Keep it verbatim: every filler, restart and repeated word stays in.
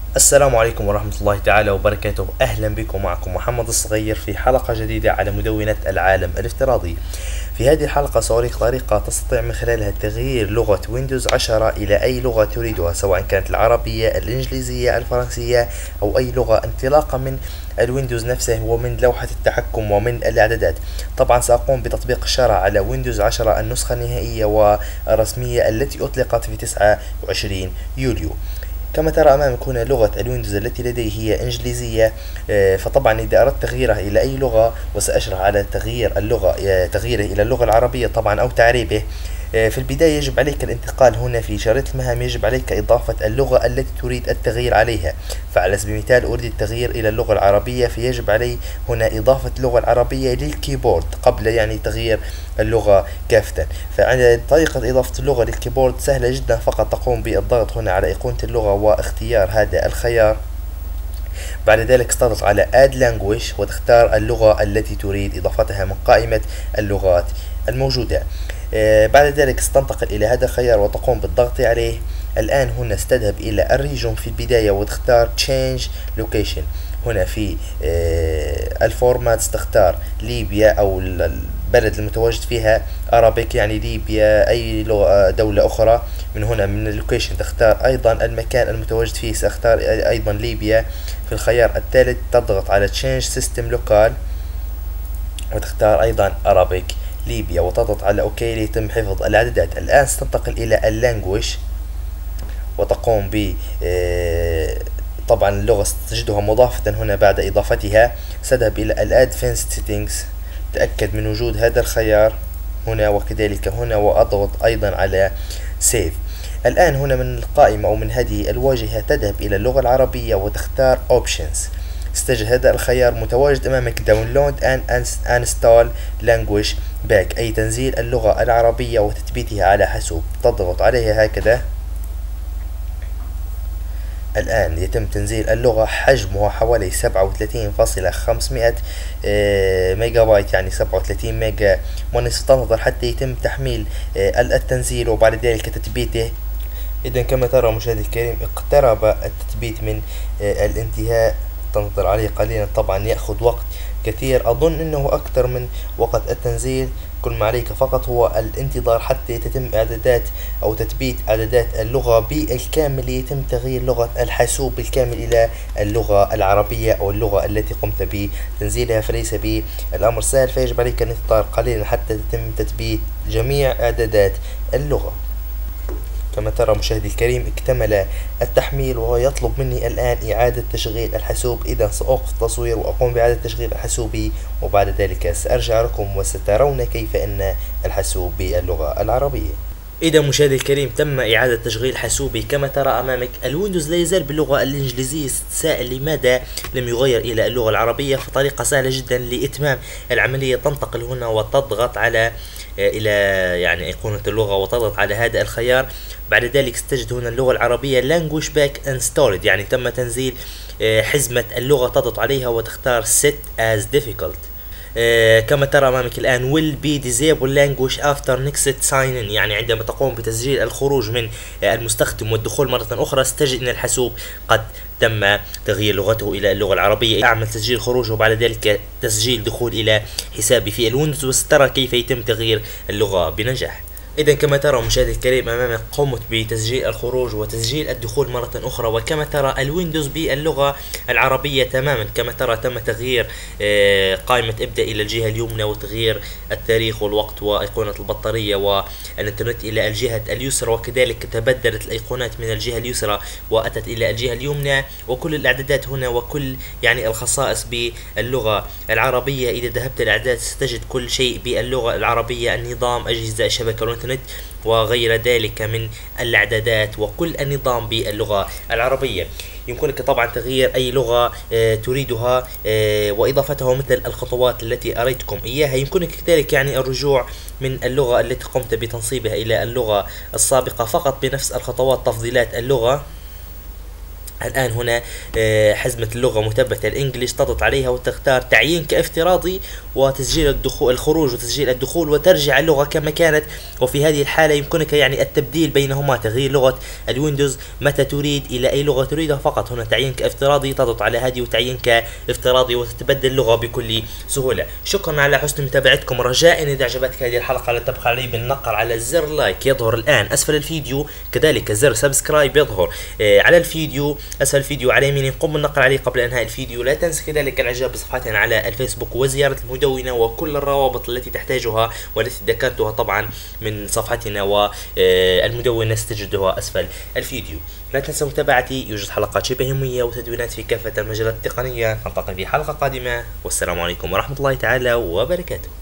السلام عليكم ورحمة الله تعالى وبركاته. أهلا بكم، معكم محمد الصغير في حلقة جديدة على مدونة العالم الافتراضي. في هذه الحلقة سأريك طريقة تستطيع من خلالها تغيير لغة ويندوز عشرة إلى أي لغة تريدها، سواء كانت العربية، الإنجليزية، الفرنسية، أو أي لغة انطلاقا من الويندوز نفسه ومن لوحة التحكم ومن الإعدادات. طبعا سأقوم بتطبيق الشرع على ويندوز عشرة النسخة النهائية والرسمية التي أطلقت في تسعة وعشرين يوليو. كما ترى أمامك هنا لغة الويندوز التي لدي هي إنجليزية، فطبعا إذا أردت تغييرها إلى أي لغة، وسأشرح على تغيير اللغة تغييره إلى اللغة العربية طبعا أو تعريبه. في البداية يجب عليك الانتقال هنا في شريط المهام، يجب عليك إضافة اللغة التي تريد التغيير عليها. فعلى سبيل المثال أريد التغيير إلى اللغة العربية، فيجب علي هنا إضافة اللغة العربية للكيبورد قبل يعني تغيير اللغة كافة. فعند طريقة إضافة اللغة للكيبورد سهلة جدا، فقط تقوم بالضغط هنا على أيقونة اللغة واختيار هذا الخيار. بعد ذلك تضغط على Add Language وتختار اللغة التي تريد إضافتها من قائمة اللغات الموجودة. آه بعد ذلك ستنتقل إلى هذا الخيار وتقوم بالضغط عليه. الآن هنا ستذهب إلى الريجون في البداية وتختار Change Location. هنا في آه الفورمات تختار ليبيا أو البلد المتواجد فيها، Arabic يعني ليبيا، أي لغة دولة أخرى. من هنا من اللوكيشن تختار أيضا المكان المتواجد فيه، سأختار أيضا ليبيا. في الخيار الثالث تضغط على Change System Local وتختار أيضا Arabic ليبيا وتضغط على اوكي ليتم حفظ الاعدادات. الان ستنتقل الى اللانجويج وتقوم ب طبعا اللغة ستجدها مضافة هنا بعد اضافتها. سأذهب الى الادفانسد سيتنجز، تأكد من وجود هذا الخيار هنا وكذلك هنا، واضغط ايضا على سيف. الان هنا من القائمة او من هذه الواجهة تذهب الى اللغة العربية وتختار اوبشنز. ستجد هذا الخيار متواجد امامك Download and Install Language Back، اي تنزيل اللغة العربية وتثبيتها على حاسوب. تضغط عليها هكذا. الآن يتم تنزيل اللغة، حجمها حوالي سبعة وثلاثين فاصلة خمسمائة ميجا بايت، يعني سبعة وثلاثين ميجا ونصف. تنتظر حتى يتم تحميل التنزيل وبعد ذلك تثبيته. إذا كما ترى مشاهدي الكريم اقترب التثبيت من الانتهاء. تنتظر عليه قليلا، طبعا يأخذ وقت كثير، أظن أنه أكثر من وقت التنزيل. كل ما عليك فقط هو الانتظار حتى يتم إعدادات أو تثبيت إعدادات اللغة بالكامل، يتم تغيير لغة الحاسوب بالكامل إلى اللغة العربية أو اللغة التي قمت بتنزيلها. فليس بالأمر سهل، فيجب عليك الانتظار قليلا حتى يتم تثبيت جميع إعدادات اللغة. كما ترى مشاهدي الكريم اكتمل التحميل ويطلب مني الآن إعادة تشغيل الحاسوب. إذا سأوقف التصوير وأقوم بإعادة تشغيل الحاسوب، وبعد ذلك سأرجع لكم وسترون كيف أن الحاسوب باللغة العربية. إذا مشاهدي الكريم تم إعادة تشغيل حاسوبي. كما ترى أمامك الويندوز لا يزال باللغة الإنجليزية. ستتساءل لماذا لم يغير إلى اللغة العربية؟ فطريقة سهلة جدا لإتمام العملية. تنتقل هنا وتضغط على إلى يعني أيقونة اللغة وتضغط على هذا الخيار. بعد ذلك ستجد هنا اللغة العربية Language Back Installed، يعني تم تنزيل حزمة اللغة. تضغط عليها وتختار Set as Difficult. آه كما ترى أمامك الآن will be disable language after next sign in، يعني عندما تقوم بتسجيل الخروج من آه المستخدم والدخول مرة أخرى ستجد أن الحاسوب قد تم تغيير لغته إلى اللغة العربية. أعمل تسجيل خروج وبعد ذلك تسجيل دخول إلى حسابي في الويندوز، وسترى كيف يتم تغيير اللغة بنجاح. إذا كما ترى مشاهدي الكريم أمامك قمت بتسجيل الخروج وتسجيل الدخول مرة أخرى، وكما ترى الويندوز باللغة العربية تماما. كما ترى تم تغيير قائمة ابدأ إلى الجهة اليمنى، وتغيير التاريخ والوقت وأيقونة البطارية والإنترنت إلى الجهة اليسرى، وكذلك تبدلت الأيقونات من الجهة اليسرى وأتت إلى الجهة اليمنى، وكل الإعدادات هنا وكل يعني الخصائص باللغة العربية. إذا ذهبت الإعدادات ستجد كل شيء باللغة العربية، النظام، أجهزة الشبكة والإنترنت وغير ذلك من الإعدادات، وكل النظام باللغة العربية. يمكنك طبعا تغيير أي لغة آه تريدها آه وإضافتها مثل الخطوات التي أريتكم إياها. يمكنك كذلك يعني الرجوع من اللغة التي قمت بتنصيبها إلى اللغة السابقة فقط بنفس الخطوات. تفضيلات اللغة الآن هنا آه، حزمة اللغة مثبتة الإنجليش، تضغط عليها وتختار تعيين كافتراضي وتسجيل الدخول الخروج وتسجيل الدخول، وترجع اللغة كما كانت. وفي هذه الحالة يمكنك يعني التبديل بينهما، تغيير لغة الويندوز متى تريد إلى أي لغة تريدها فقط. هنا تعيين كافتراضي، تضغط على هذه وتعيين كافتراضي وتتبدل اللغة بكل سهولة. شكرا على حسن متابعتكم. رجاء إذا عجبتك هذه الحلقة لا تبخل علي بالنقر على زر لايك يظهر الآن أسفل الفيديو، كذلك زر سبسكرايب يظهر آه، على الفيديو أسفل الفيديو على يمين. قم بالنقر عليه قبل إنهاء الفيديو. لا تنسى كذلك الإعجاب بصفحتنا على الفيسبوك وزيارة المدونة وكل الروابط التي تحتاجها والتي ذكرتها طبعا من صفحتنا والمدونة ستجدها أسفل الفيديو. لا تنسى متابعتي، يوجد حلقات شبه يومية وتدوينات في كافة المجالات التقنية. نلتقي في حلقة قادمة، والسلام عليكم ورحمة الله تعالى وبركاته.